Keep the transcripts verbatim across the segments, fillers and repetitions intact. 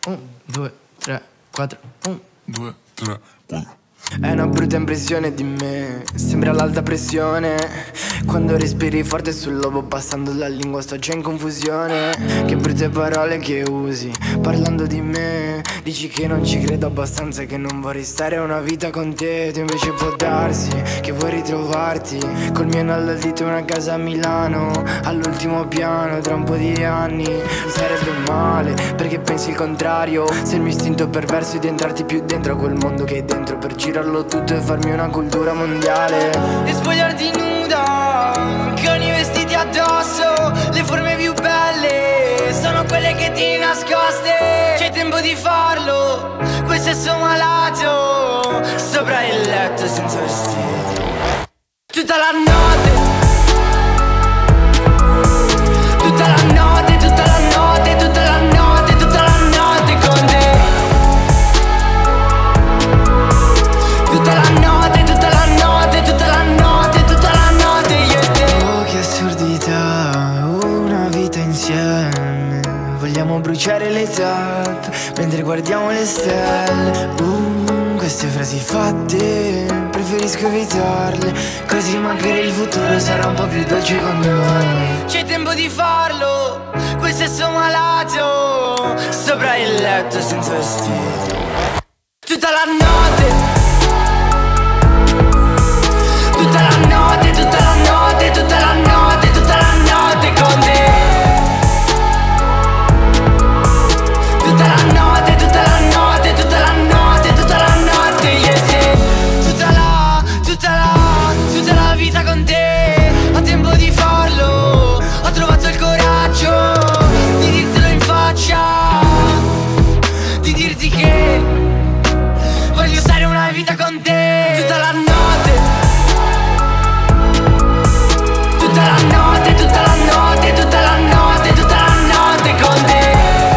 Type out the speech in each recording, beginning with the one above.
un, due, tre, quattro, un, due, tre, quattro. È una brutta impressione di me, sembra l'alta pressione. Quando respiri forte sul lobo, passando la lingua sto già in confusione. Che brutte parole che usi, parlando di me. Dici che non ci credo abbastanza, che non vorrei stare una vita con te. Tu invece può darsi che vuoi ritrovarti col mio anello al dito, una casa a Milano, all'ultimo piano. Tra un po' di anni sarebbe male, perché pensi il contrario. Se il mio istinto perverso è di entrarti più dentro a quel mondo che hai dentro, per girarlo tutto e farmi una cultura mondiale. E spogliarti nuda, con i vestiti addosso. Le forme più belle sono quelle che ti nascoste. C'è tempo di farlo, quel sesso malato, sopra il letto senza vestiti, tutta la notte, tutta la notte, tutta la notte, tutta la notte, tutta la notte con te. Tutta la notte, tutta la notte, tutta la notte, tutta la notte io e te. Oh, che assurdità, una vita insieme. Vogliamo bruciare le tappe mentre guardiamo le stelle. Uh, queste frasi fatte preferisco evitarle, così magari il futuro sarà un po' più dolce con noi. C'è tempo di farlo, quel sesso malato, sopra il letto senza vestiti, tutta la notte. Tutta la notte, tutta la notte, tutta la notte, tutta la notte con te. Tutta la notte, tutta la notte, tutta la notte, tutta la notte io e te. Tutta la, tutta la, tutta la vita con te. Ho tempo di farlo, ho trovato il coraggio di dirtelo in faccia, di dirti che voglio stare una vita con te. Tutta la notte, tutta la notte, tutta la notte, tutta la notte, tutta la notte con te.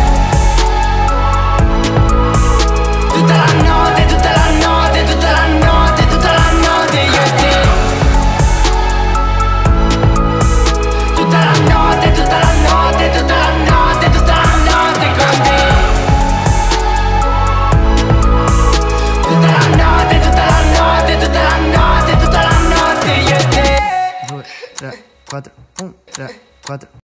Tutta la notte, tutta la notte, tutta la notte, tutta la notte io e te. Tutta la notte, tutta la notte, tutta la notte, tutta la notte con te. Tutta la notte, tutta la notte, tutta la notte, tutta la notte io e te. due, tre, quattro, un, tre, quattro.